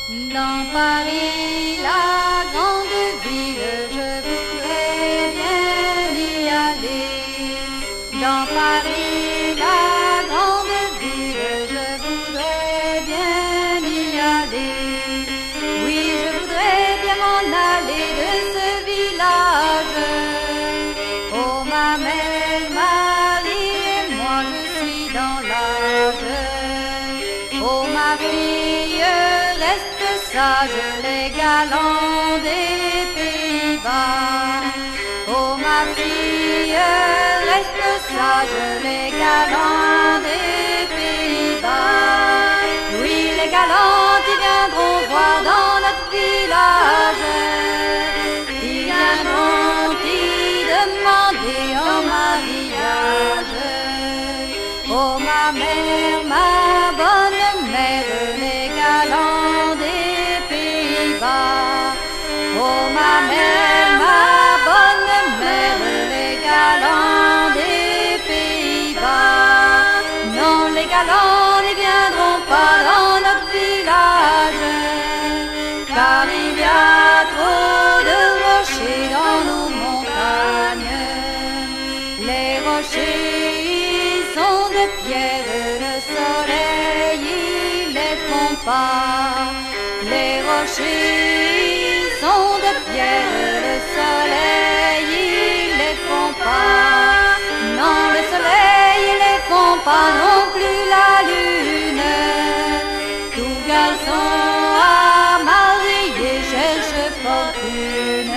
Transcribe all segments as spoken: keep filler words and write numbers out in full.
Dans Paris, la grande ville, je voudrais bien y aller. Dans Paris, la grande ville, je voudrais bien y aller. Oui, je voudrais bien m'en aller de ce village. Oh, ma mère, Marie, et moi je suis dans l'âge. Oh, ma fille, reste sage, les galants des Pays-Bas. Oh, ma fille, reste sage, les galants des Pays-Bas. Oui, les galants qui viendront voir dans notre village, qui viendront y demander en mariage. Oh, ma mère, ma bonne mère, les galants des Pays-Bas. Oh, ma mère, ma bonne mère, les galants des Pays-Bas. Non, les galants ne viendront pas dans notre village, car il y a trop de rochers dans nos montagnes. Les rochers sont de pierre, le soleil ils les font pas. Les rochers sont de pierre, le soleil ils les font pas. Non, le soleil ils les font pas, non plus la lune. Tout garçon à marier cherche fortune.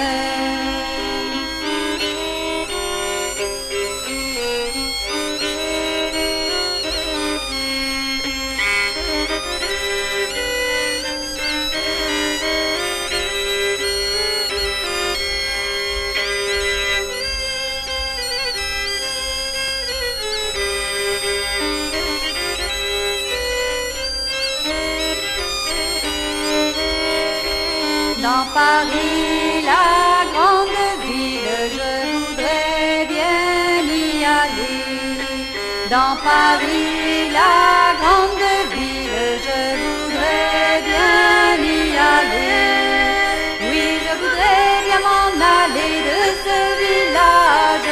Dans Paris, la grande ville, je voudrais bien y aller. Dans Paris, la grande ville, je voudrais bien y aller. Oui, je voudrais bien m'en aller de ce village.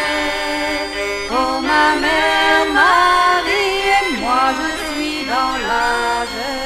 Oh, ma mère, Marie, et moi je suis dans l'âge.